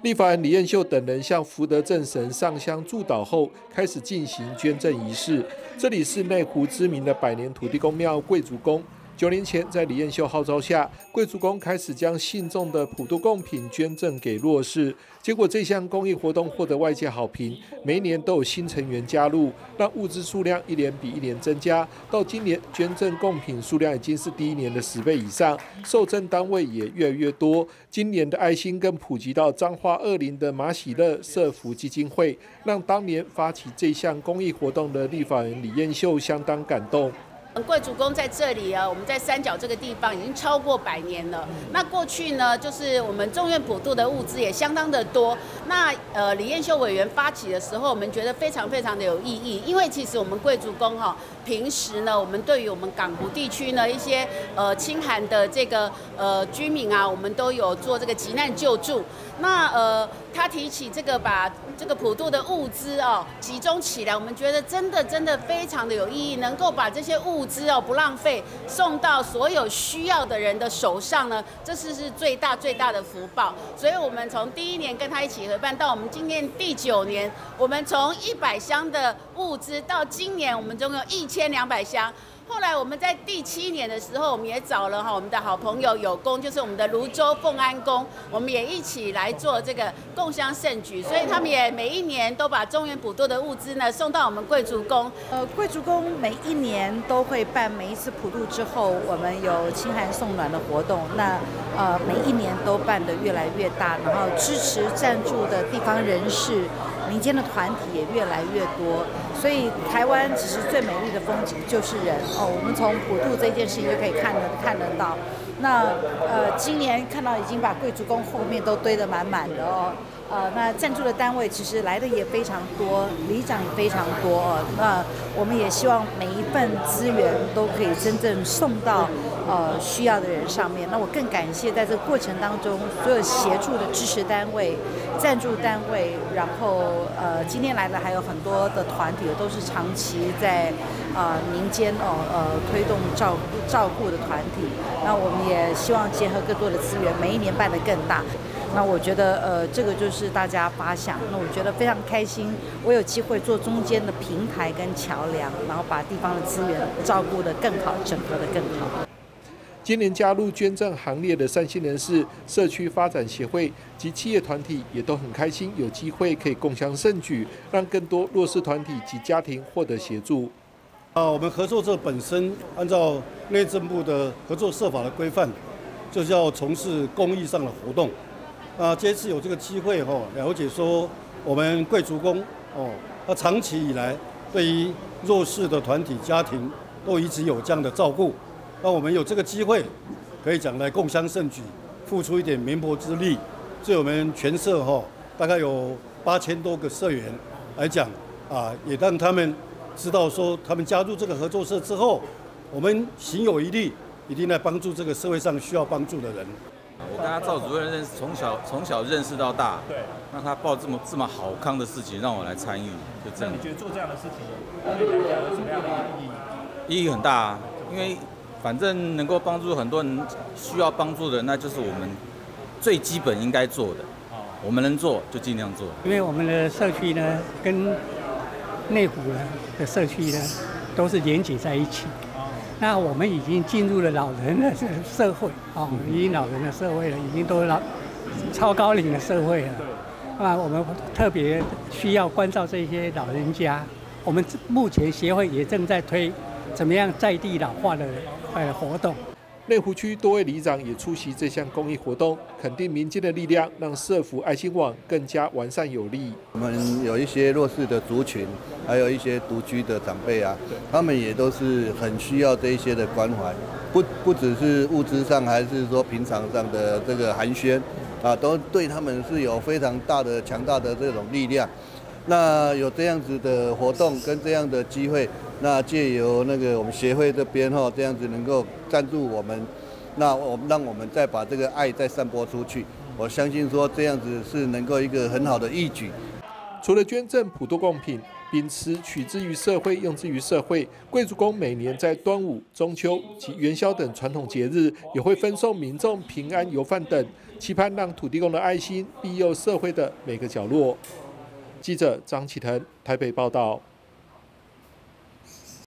立法人李彦秀等人向福德正神上香祝祷后，开始进行捐赠仪式。这里是内湖知名的百年土地公庙贵族宫。9年前，在李彦秀号召下，贵族宫开始将信众的普渡贡品捐赠给弱势。结果，这项公益活动获得外界好评，每一年都有新成员加入，让物资数量一年比一年增加。到今年，捐赠贡品数量已经是第一年的10倍以上，受赠单位也越来越多。今年的爱心更普及到彰化20的马喜乐社福基金会，让当年发起这项公益活动的立法人李彦秀相当感动。 贵族宫在这里啊，我们在三角这个地方已经超过100年了。那过去呢，就是我们众愿普渡的物资也相当的多。那李彦秀委员发起的时候，我们觉得非常非常的有意义，因为其实我们贵族宫平时呢，我们对于我们港湖地区呢一些清寒的这个居民啊，我们都有做这个急难救助。那他提起这个把这个普渡的物资集中起来，我们觉得真的非常的有意义，能够把这些物资不浪费，送到所有需要的人的手上呢，这是最大的福报。所以我们从第1年跟他一起合办到我们今年第9年，我们从100箱的物资到今年我们总有1200箱。后来我们在第7年的时候，我们也找了我们的好朋友有功，就是我们的泸州奉安宫，我们也一起来做这个共襄盛举，所以他们也每一年都把中元普渡的物资呢送到我们贵族宫。 贵族宫每一年都会办，每一次普渡之后，我们有清寒送暖的活动，那每一年都办得越来越大，然后支持赞助的地方人士、民间的团体也越来越多，所以台湾其实最美丽的风景就是人我们从普渡这件事情就可以看得到。那今年看到已经把贵族宫后面都堆得满满的那赞助的单位其实来的也非常多，里长也非常多那我们也希望每一份资源都可以真正送到需要的人上面。那我更感谢在这个过程当中所有协助的支持单位、赞助单位，然后今天来的还有很多的团体都是长期在民间推动照顾的团体。那我们也希望结合更多的资源，每一年办得更大。那我觉得这个就是大家发想，那我觉得非常开心，我有机会做中间的平台跟桥梁，然后把地方的资源照顾得更好，整合得更好。 今年加入捐赠行列的善心人士、社区发展协会及企业团体也都很开心，有机会可以共襄盛举，让更多弱势团体及家庭获得协助。 我们合作社本身按照内政部的合作社法的规范，就是要从事公益上的活动。这次有这个机会了解说我们贵族宫它长期以来对于弱势的团体家庭都一直有这样的照顾。那我们有这个机会，可以讲来共襄盛举，付出一点绵薄之力。对我们全社大概有8000多个社员来讲也让他们知道说，他们加入这个合作社之后，我们行有余力，一定来帮助这个社会上需要帮助的人。 我跟他赵主任从小认识到大，对，那他报这么好康的事情让我来参与，就这样。 那你觉得做这样的事情，对你来讲有什么样的意义？ 意义很大因为反正能够帮助很多人需要帮助的，那就是我们最基本应该做的。我们能做就尽量做。 因为我们的社区呢，跟内湖的社区呢，都是连结在一起。那我们已经进入了老人的社会已经老人的社会了，已经都超高龄的社会了。那我们特别需要关照这些老人家。我们目前协会也正在推怎么样在地老化的活动。 内湖区多位里长也出席这项公益活动，肯定民间的力量，让社福爱心网更加完善有力。 我们有一些弱势的族群，还有一些独居的长辈他们也都是很需要这一些的关怀，不只是物资上，还是说平常上的这个寒暄都对他们是有非常强大的这种力量。那有这样子的活动跟这样的机会，那借由我们协会这边这样子能够赞助我们，那让我们再把这个爱再散播出去。我相信说这样子是能够一个很好的义举。 除了捐赠普渡贡品，秉持取之于社会，用之于社会，贵族宫每年在端午、中秋及元宵等传统节日，也会分送民众平安油饭等， 期盼让土地公的爱心庇佑社会的每个角落。记者张启腾台北报道。